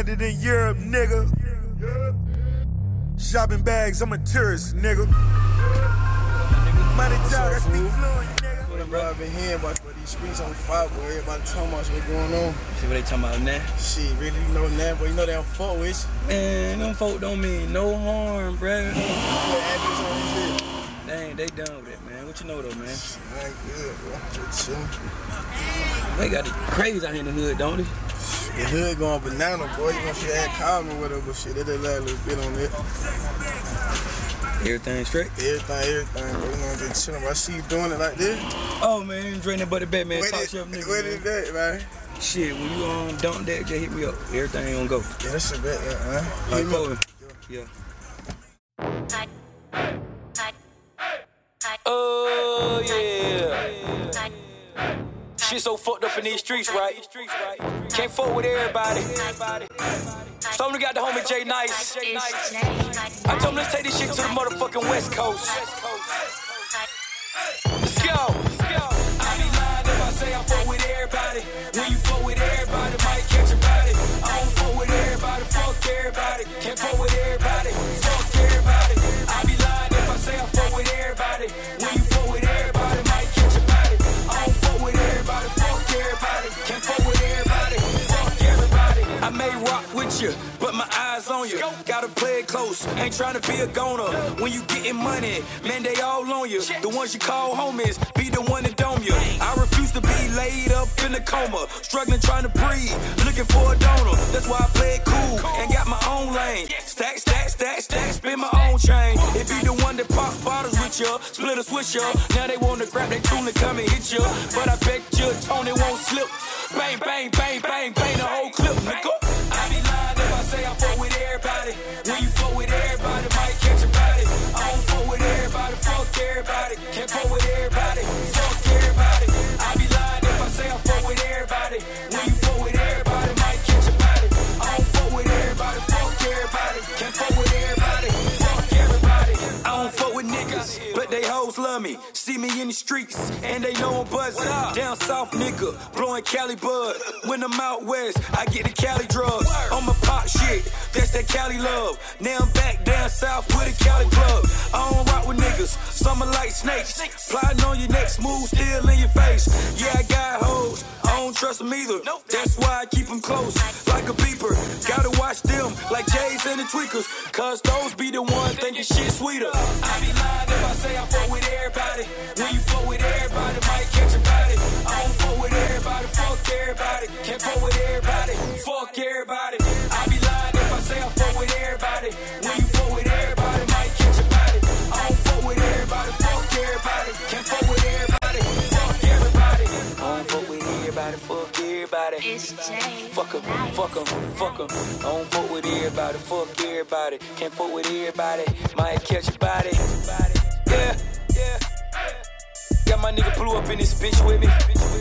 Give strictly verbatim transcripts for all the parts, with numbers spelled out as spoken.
landed in Europe, nigga. Shopping bags, I'm a tourist, nigga. Money talk, I speak fluent, nigga. What bro, I've been hearing about these streets on fire, boy. Everybody talking about what's going on. See what they talking about now? Shit, really, you know now, but you know they don't fuck with you. Man, them folk don't mean no harm, bruh. Yeah, Dang, they done with it, man. What you know though, man? I ain't good, bro. Just chilling. They got the crazy out here in the hood, don't they? The hood going banana, boy. You know, she had called me with her, but shit, they just let a little bit on it. Everything straight? Everything, everything, bro. You know, just chilling. I see you doing it like this. Oh, man, drinking but the bet, man. Talk to up, nigga. What is that, man? Shit, when you um, dump that, just hit me up. Everything gonna go. Yeah, that's a bet, man. Like, forward. Yeah. Oh, yeah. Shit so fucked up in these streets, right? Can't fuck with everybody. So I'm got the homie J Nice. I told him let's take this shit to the motherfucking West Coast. Let's go. I be lying if I say I fuck with everybody. When you fuck with everybody, might catch a body. I don't fuck with everybody, fuck everybody. Can't fuck with everybody, fuck everybody. I be lying if I say I fuck with everybody. When you fuck with everybody, might catch a body. I don't fuck with everybody, fuck everybody. Can't fuck with everybody, fuck everybody. I may rock with you, but my eyes on you. Gotta play it close, ain't trying to be a goner. When you getting money, man, they all on you. The ones you call homies, be the one that dome you. I refuse to be laid up in a coma, struggling trying to breathe, looking for a donor. That's why I play it cool and got my own lane. Stack, stack, stack, stack, spin my own chain. It be the one that pop bottles with you, split a switch up. Now they wanna grab that tune and come and hit you, but I bet you Tony won't slip. Bang, bang, bang, bang, bang, the whole clip, nigga. I be lying if I say I fuck with everybody. When you fuck with everybody, might catch a body. I don't fuck with everybody, fuck everybody. Can't fuck with everybody, fuck everybody. I be lying if I say I fuck with everybody. When you fuck with everybody, might catch a body. I don't fuck with everybody, fuck everybody. Can't fuck with everybody, fuck everybody. I don't fuck with niggas, but they hoes love me. See me in the streets, and they know I'm buzzing. Down south nigga, blowing Cali bud. When I'm out west, I get the Cali drugs. On my pop shit, that's that Cali love. Now I'm back down south with a Cali plug. I don't rock with niggas, some are like snakes. Plotting on your neck, smooth, still in your face. Yeah, I got hoes, I don't trust them either. That's why I keep them close, like a beeper. Gotta watch them, like J's and the Tweakers. Cause those be the ones thinking shit sweeter. I be lying if I say I fuck with everybody. When you fuck with everybody, might catch a body. I don't fuck with everybody, fuck everybody. Can't fuck with everybody, fuck everybody. I be lying if I say I fuck with everybody. When you fuck with everybody, might catch a body. I don't fuck with everybody, fuck everybody. Can't fuck with everybody, fuck everybody. I don't fuck with everybody, fuck everybody. Fuck em, fuck em, fuck em. I don't fuck with everybody, fuck everybody. Can't fuck with everybody, might catch a body. Yeah, yeah. Got my nigga Blue up in this bitch with me.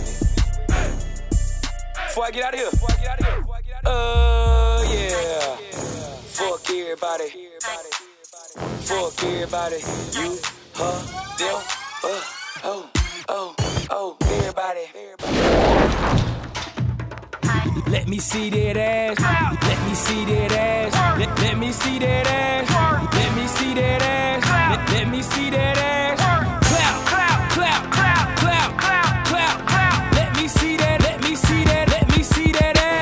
Before I get out of here, before I get out of here, uh, yeah. Fuck everybody, fuck everybody. You, her, them, uh, oh, oh, oh, everybody. Let me see that ass. Let me see that ass. Let, let me see that ass. Let me see that ass. Let, let me see that ass. Clap, clap, clap, clap, clap, clap, clap, clap. Let me see that. Let me see that. Let me see that ass.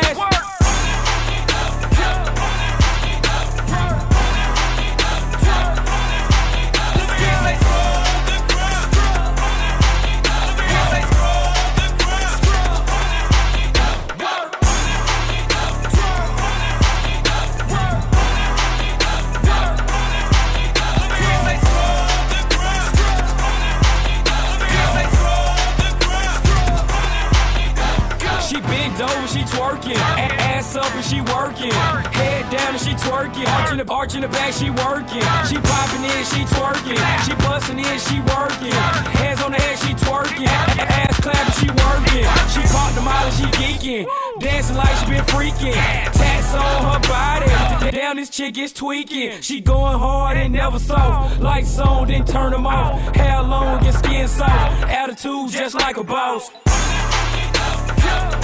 She twerking, ass up and she working, head down and she twerking, arching the arch in the back she working, she popping in, she twerking, she busting in, she working, hands on the head she twerking, ass clapping, she working, she popped the model, she geeking, dancing like she been freaking, tats on her body, down this chick is tweaking, she going hard and never soft, lights on then turn them off, hair long and skin soft, attitude just like a boss.